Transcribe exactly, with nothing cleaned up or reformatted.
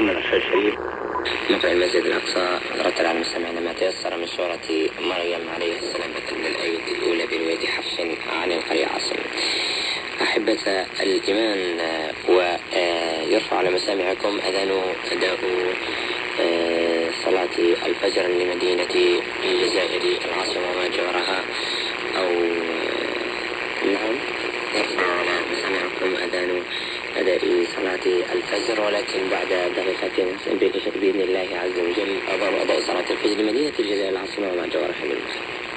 محمد الحسين الشريف. موقع المسجد الأقصى رتل على المستمعين ما تيسر من سورة مريم عليه السلام من الآية الأولى برواية حفص عن القرية عاصم. أحبة الإيمان، ويرفع على مسامعكم أذان أداء صلاة الفجر لمدينة الجزائر العاصمة وما جاورها، أو نعم يرفع على مسامعكم أذان أداء صلاة الفجر، ولكن بعد دقيقتين بإذن الله عز وجل أضاء أضاء صلاة الفجر لمدينة الجزائر العاصمة وما جاورها من